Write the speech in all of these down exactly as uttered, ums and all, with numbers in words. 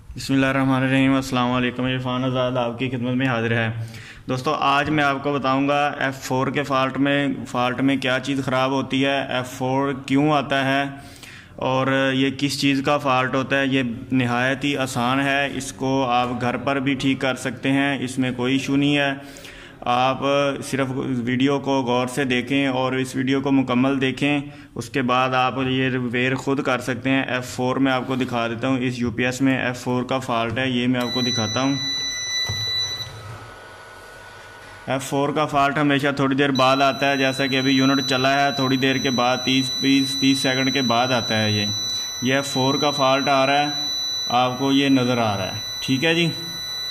बिस्मिल्लाहिर्रहमानिर्रहीम। अस्सलाम वालेकुम। इरफान आज़ाद आपकी खिदमत में हाज़िर है। दोस्तों, आज मैं आपको बताऊंगा एफ़ फोर के फ़ाल्ट में फ़ाल्ट में क्या चीज़ ख़राब होती है, एफ़ फोर क्यों आता है और ये किस चीज़ का फ़ाल्ट होता है। ये नहायत ही आसान है, इसको आप घर पर भी ठीक कर सकते हैं, इसमें कोई इशू नहीं है। आप सिर्फ वीडियो को गौर से देखें और इस वीडियो को मुकम्मल देखें, उसके बाद आप ये रिपेयर ख़ुद कर सकते हैं। एफ़ फोर में आपको दिखा देता हूँ। इस यूपीएस में एफ़ फोर का फ़ाल्ट है, ये मैं आपको दिखाता हूँ। एफ़ फोर का फ़ाल्ट हमेशा थोड़ी देर बाद आता है, जैसा कि अभी यूनिट चला है, थोड़ी देर के बाद तीस बीस तीस सेकंड के बाद आता है। ये ये एफ़ फोर का फ़ाल्ट आ रहा है, आपको ये नज़र आ रहा है। ठीक है जी।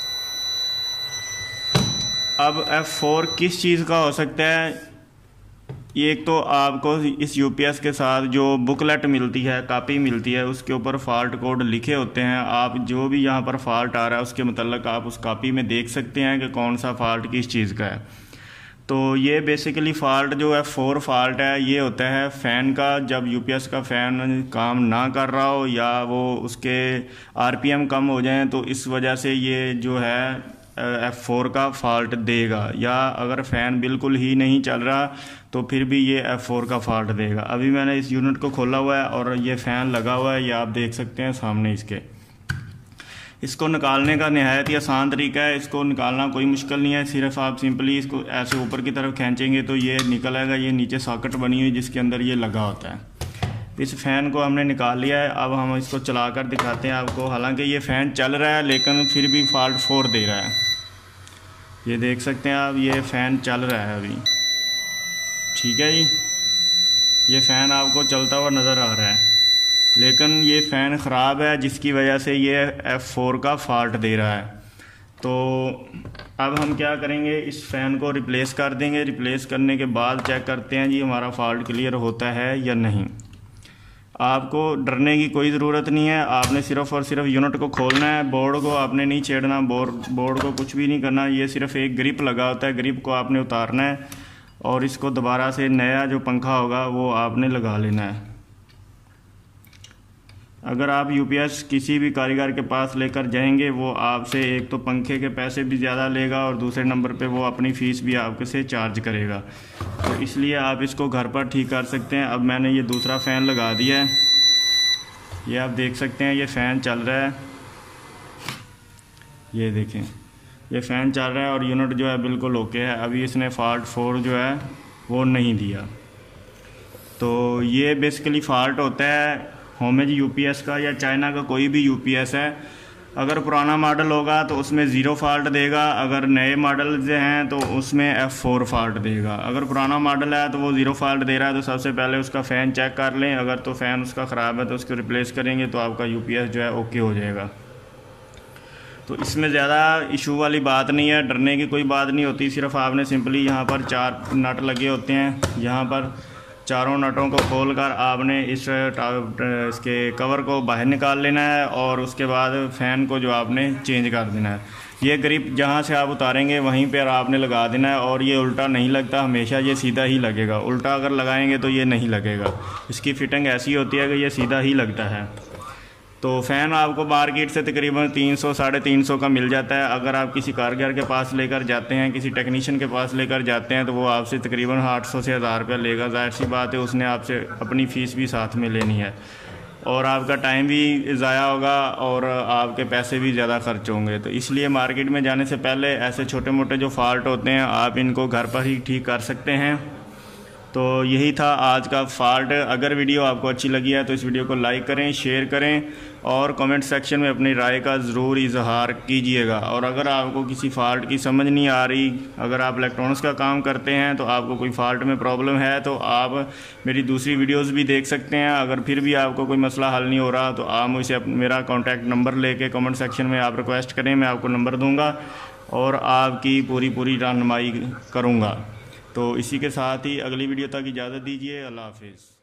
अब एफ़ फोर किस चीज़ का हो सकता है। एक तो आपको इस यूपीएस के साथ जो बुकलेट मिलती है, कापी मिलती है, उसके ऊपर फ़ाल्ट कोड लिखे होते हैं। आप जो भी यहाँ पर फ़ाल्ट आ रहा है उसके मतलब आप उस कापी में देख सकते हैं कि कौन सा फ़ाल्ट किस चीज़ का है। तो ये बेसिकली फ़ाल्ट जो है फोर फ़ाल्ट है, ये होता है फ़ैन का। जब यूपीएस का फ़ैन काम ना कर रहा हो या वो उसके आरपीएम कम हो जाएं, तो इस वजह से ये जो है एफ़ फोर का फ़ाल्ट देगा। या अगर फ़ैन बिल्कुल ही नहीं चल रहा तो फिर भी ये एफ़ फोर का फ़ाल्ट देगा। अभी मैंने इस यूनिट को खोला हुआ है और ये फ़ैन लगा हुआ है, ये आप देख सकते हैं सामने इसके। इसको निकालने का नहायत ही आसान तरीका है। इसको निकालना कोई मुश्किल नहीं है, सिर्फ आप सिंपली इसको ऐसे ऊपर की तरफ खींचेंगे तो ये निकल आएगा। ये नीचे सॉकेट बनी हुई जिसके अंदर ये लगा होता है। इस फ़ैन को हमने निकाल लिया है। अब हम इसको चलाकर दिखाते हैं आपको। हालांकि ये फ़ैन चल रहा है लेकिन फिर भी फ़ाल्ट फोर दे रहा है। ये देख सकते हैं आप, ये फ़ैन चल रहा है अभी। ठीक है जी, ये फ़ैन आपको चलता हुआ नज़र आ रहा है, लेकिन ये फ़ैन ख़राब है जिसकी वजह से ये एफ़ फोर का फ़ाल्ट दे रहा है। तो अब हम क्या करेंगे, इस फ़ैन को रिप्लेस कर देंगे। रिप्लेस करने के बाद चेक करते हैं जी हमारा फ़ाल्ट क्लियर होता है या नहीं। आपको डरने की कोई ज़रूरत नहीं है, आपने सिर्फ़ और सिर्फ यूनिट को खोलना है। बोर्ड को आपने नहीं छेड़ना, बोर्ड बोर्ड को कुछ भी नहीं करना। ये सिर्फ एक ग्रिप लगा होता है, ग्रिप को आपने उतारना है और इसको दोबारा से नया जो पंखा होगा वो आपने लगा लेना है। अगर आप यूपीएस किसी भी कारीगर के पास लेकर जाएंगे, वो आपसे एक तो पंखे के पैसे भी ज़्यादा लेगा और दूसरे नंबर पे वो अपनी फ़ीस भी आपके से चार्ज करेगा। तो इसलिए आप इसको घर पर ठीक कर सकते हैं। अब मैंने ये दूसरा फ़ैन लगा दिया है, ये आप देख सकते हैं, ये फ़ैन चल रहा है। ये देखें, ये फ़ैन चल रहा है और यूनिट जो है बिल्कुल ओके है। अभी इसने फ़ाल्ट फोर जो है वो नहीं दिया। तो ये बेसिकली फ़ाल्ट होता है होमेज यूपीएस का या चाइना का कोई भी यूपीएस है। अगर पुराना मॉडल होगा तो उसमें ज़ीरो फ़ाल्ट देगा, अगर नए मॉडल जो हैं तो उसमें एफ़ फोर फ़ाल्ट देगा। अगर पुराना मॉडल है तो वो ज़ीरो फ़ाल्ट दे रहा है तो सबसे पहले उसका फ़ैन चेक कर लें। अगर तो फ़ैन उसका ख़राब है तो उसको रिप्लेस करेंगे तो आपका यूपीएस जो है ओके हो जाएगा। तो इसमें ज़्यादा इशू वाली बात नहीं है, डरने की कोई बात नहीं होती। सिर्फ आपने सिंपली यहाँ पर चार नट लगे होते हैं, यहाँ पर चारों नटों को खोलकर आपने इस इसके कवर को बाहर निकाल लेना है और उसके बाद फ़ैन को जो आपने चेंज कर देना है। ये ग्रिप जहाँ से आप उतारेंगे वहीं पर आपने लगा देना है और ये उल्टा नहीं लगता, हमेशा ये सीधा ही लगेगा। उल्टा अगर लगाएंगे तो ये नहीं लगेगा। इसकी फ़िटिंग ऐसी होती है कि ये सीधा ही लगता है। तो फ़ैन आपको मार्केट से तकरीबन तीन सौ साढ़े तीन सौ का मिल जाता है। अगर आप किसी कारीगर के पास लेकर जाते हैं, किसी टेक्नीशियन के पास लेकर जाते हैं तो वो आपसे तकरीबन आठ सौ से हज़ार रुपया लेगा। ज़ाहिर सी बात है, उसने आपसे अपनी फ़ीस भी साथ में लेनी है और आपका टाइम भी ज़ाया होगा और आपके पैसे भी ज़्यादा खर्च होंगे। तो इसलिए मार्केट में जाने से पहले ऐसे छोटे मोटे जो फ़ाल्ट होते हैं आप इनको घर पर ही ठीक कर सकते हैं। तो यही था आज का फ़ाल्ट। अगर वीडियो आपको अच्छी लगी है तो इस वीडियो को लाइक करें, शेयर करें और कमेंट सेक्शन में अपनी राय का ज़रूर इजहार कीजिएगा। और अगर आपको किसी फ़ाल्ट की समझ नहीं आ रही, अगर आप इलेक्ट्रॉनिक्स का काम करते हैं तो आपको कोई फ़ाल्ट में प्रॉब्लम है तो आप मेरी दूसरी वीडियोज़ भी देख सकते हैं। अगर फिर भी आपको कोई मसला हल नहीं हो रहा तो आप मुझसे मेरा कॉन्टैक्ट नंबर लेके कमेंट सेक्शन में आप रिक्वेस्ट करें, मैं आपको नंबर दूँगा और आपकी पूरी पूरी रहनुमाई करूँगा। तो इसी के साथ ही अगली वीडियो तक इजाज़त दीजिए। अल्लाह हाफिज़।